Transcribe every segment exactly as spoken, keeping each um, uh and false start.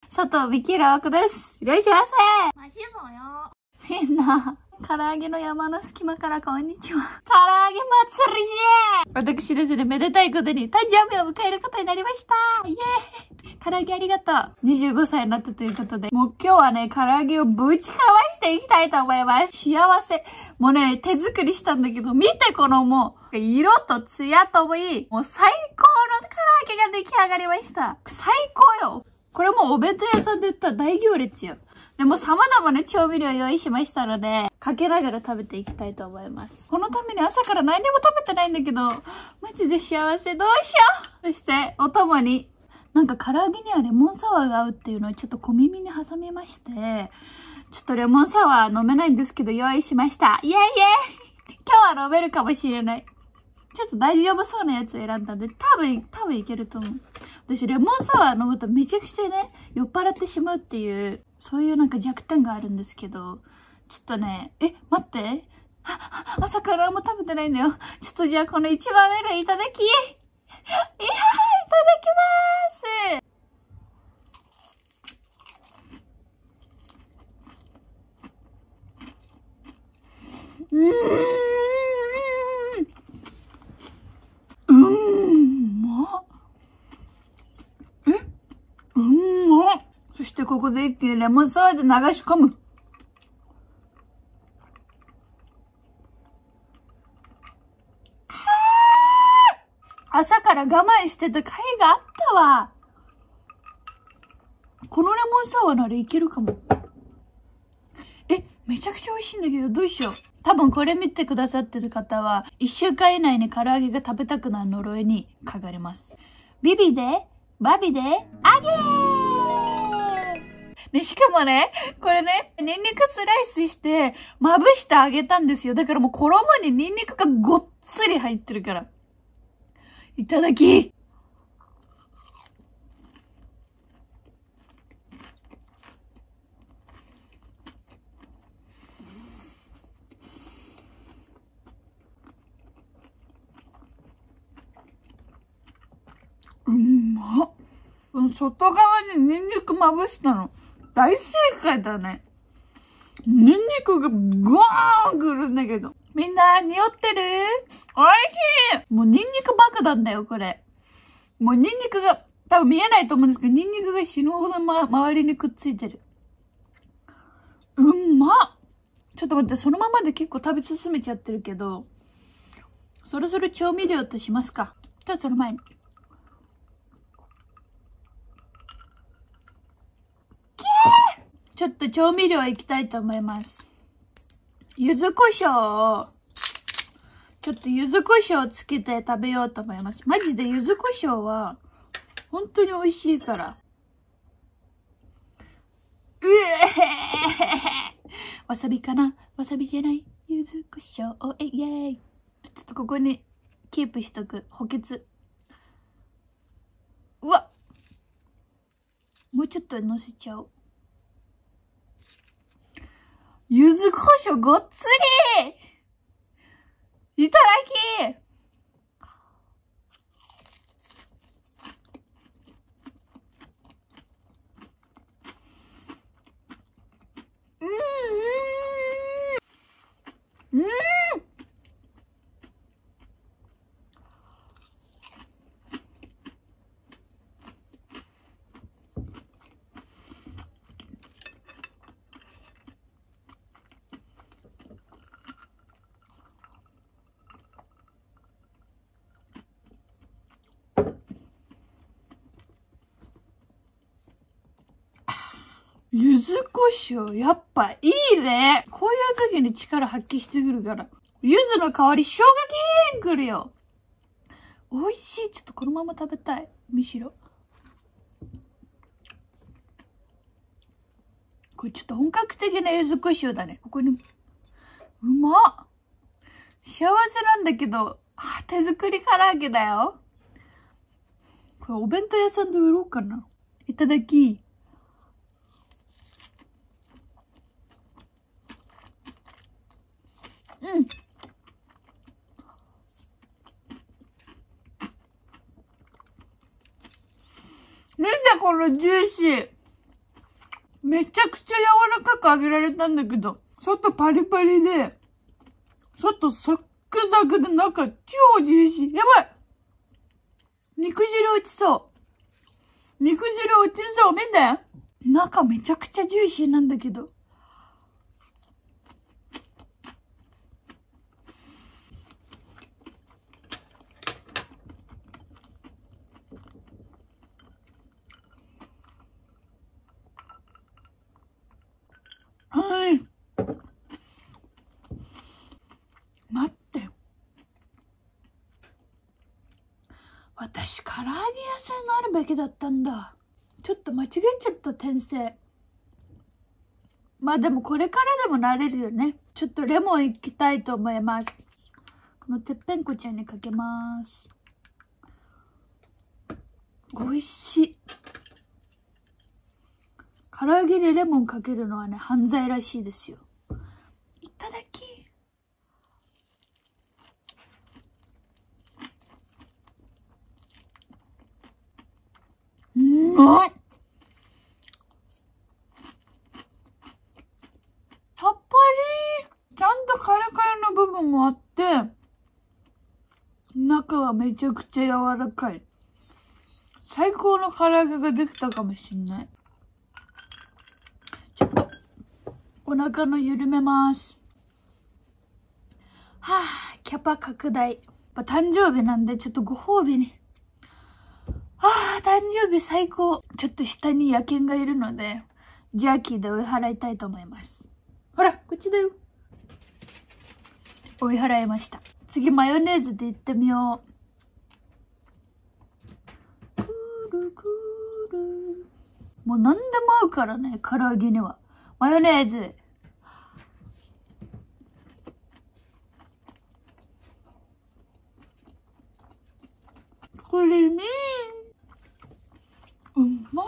佐藤美希ラークです。いらっしゃいませ。 マシソよ。 みんな、唐揚げの山の隙間からこんにちは。唐揚げ祭りじゃ私ですね、めでたいことに誕生日を迎えることになりました。イエーイ。唐揚げありがとう。にじゅうごさいになったということで、もう今日はね、唐揚げをぶちかましていきたいと思います。幸せ。もうね、手作りしたんだけど、見てこのもう、色と艶ともいい、もう最高の唐揚げが出来上がりました。最高よ。これもうお弁当屋さんで売ったら大行列よ。でも様々な調味料用意しましたので、かけながら食べていきたいと思います。このために朝から何にも食べてないんだけど、マジで幸せ。どうしよう。そして、お供に、なんか唐揚げにはレモンサワーが合うっていうのをちょっと小耳に挟みまして、ちょっとレモンサワー飲めないんですけど用意しました。イエイイエイ今日は飲めるかもしれない。ちょっと大丈夫そうなやつを選んだんで、多分、多分いけると思う。私、レモンサワー飲むとめちゃくちゃね、酔っ払ってしまうっていう、そういうなんか弱点があるんですけど、ちょっとね、え、待って。あ、朝からも食べてないんだよ。ちょっとじゃあこの一番上のいただき。いやー、いただきまーす。うーん。うん、まっ。えうんまっ。そしてここで一気にレモンサワーで流し込む。朝から我慢してた甲斐があったわ。このレモンサワーならいけるかも。え、めちゃくちゃ美味しいんだけど、どうしよう。多分これ見てくださってる方は、一週間以内に唐揚げが食べたくなる呪いにかかります。ビビで、バビで、あげーね、しかもね、これね、ニンニクスライスして、まぶしてあげたんですよ。だからもう衣にニンニクがごっつり入ってるから。いただき。うんまっ。外側にニンニクまぶしたの。大正解だね。ニンニクがゴーンくるんだけど。みんな、匂ってる？おいしい！もうニンニク爆弾だよ、これ。もうニンニクが、多分見えないと思うんですけど、ニンニクが死ぬほど、ま、周りにくっついてる。うんまっ！ちょっと待って、そのままで結構食べ進めちゃってるけど、そろそろ調味料としますか。じゃあその前に。ちょっと調味料いきたいと思います。柚子胡椒を、ちょっと柚子胡椒をつけて食べようと思います。マジで柚子胡椒は、本当に美味しいから。うえわさびかな？わさびじゃない？柚子胡椒、えイェーイ。ちょっとここにキープしとく。補欠。うわ！もうちょっと乗せちゃおう。柚子胡椒ごっつり！いただき！うーん！うーん！柚子胡椒、やっぱいいね。こういう時に力発揮してくるから。柚子の香り、生姜きれんくるよ。美味しい。ちょっとこのまま食べたい。むしろ。これちょっと本格的な柚子胡椒だね。ここに。うまっ。幸せなんだけど、あ、手作り唐揚げだよ。これお弁当屋さんで売ろうかな。いただき。うん。見てこのジューシー。 めちゃくちゃ柔らかく揚げられたんだけど、外パリパリで、外サックサクで中超ジューシー。やばい！肉汁落ちそう。肉汁落ちそう。見て！中めちゃくちゃジューシーなんだけど。はい。待って。私、唐揚げ屋さんになるべきだったんだ。ちょっと間違えちゃった、転生。まあでもこれからでもなれるよね。ちょっとレモンいきたいと思います。このてっぺんこちゃんにかけます。美味しい。唐揚げでレモンかけるのはね、犯罪らしいですよ。いただき。うんまい。さっぱり。ちゃんとカリカリの部分もあって、中はめちゃくちゃ柔らかい。最高の唐揚げができたかもしんない。ちょっと、お腹の緩めます。はぁ、キャパ拡大。やっぱ誕生日なんで、ちょっとご褒美に。はぁ、誕生日最高。ちょっと下に野犬がいるので、ジャーキーで追い払いたいと思います。ほら、こっちだよ。追い払いました。次、マヨネーズでいってみよう。もう何でも合うからね、唐揚げには。マヨネーズ。クリーミー。うまっ。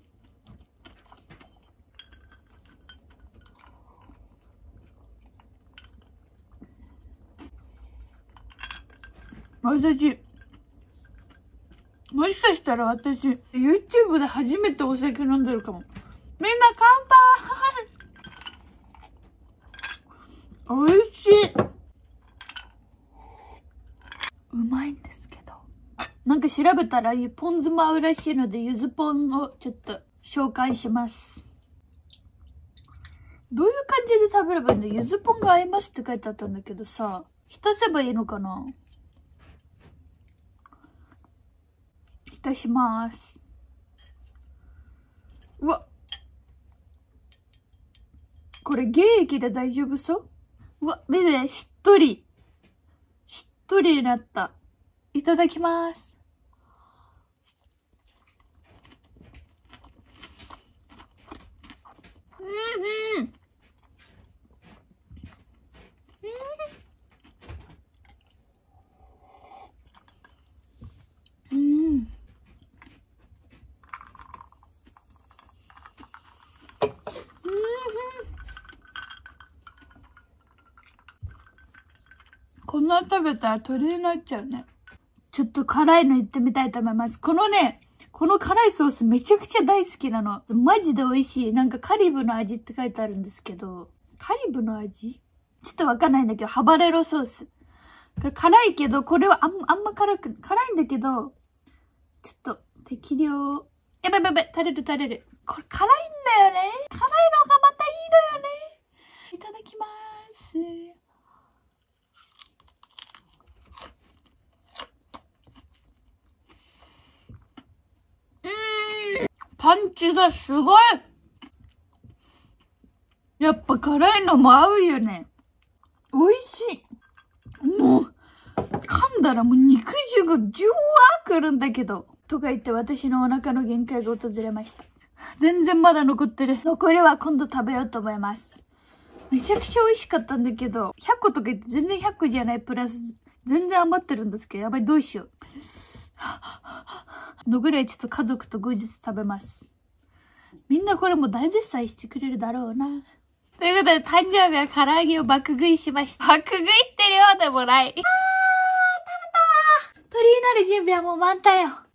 私、もしかしたら私、YouTube で初めてお酒飲んでるかも。みんな乾杯。美味しい。うまいんですけど。なんか調べたらポン酢も合うらしいので、ゆずポンをちょっと紹介します。どういう感じで食べればいいんだ？ゆずポンが合いますって書いてあったんだけどさ、浸せばいいのかな？浸します。うわ。これ原液で大丈夫そう？うわ、目でしっとり。しっとりになった。いただきます。うんうん。うん。うん。こんな食べたら鳥になっちゃうね。ちょっと辛いのいってみたいと思います。このね、この辛いソースめちゃくちゃ大好きなの。マジで美味しい。なんかカリブの味って書いてあるんですけど、カリブの味？ちょっとわかんないんだけど、ハバネロソース。辛いけど、これはあんあんま辛く、辛いんだけど、ちょっと適量。やばいやばいやばい、垂れる垂れる。これ辛いんだよね。辛いのがまたいいのよね。いただきます。パンチがすごい。やっぱ辛いのも合うよね。美味しい。もう、噛んだらもう肉汁がジュワーくるんだけど。とか言って私のお腹の限界が訪れました。全然まだ残ってる。残りは今度食べようと思います。めちゃくちゃ美味しかったんだけど、ひゃっことか言って全然ひゃっこじゃないプラス、全然余ってるんですけど、やばい、どうしよう。残りはちょっと家族と後日食べます。みんなこれも大絶賛してくれるだろうな。ということで、誕生日は唐揚げを爆食いしました。爆食いって量でもない。あー、食べたわ。鳥になる準備はもう満タンよ。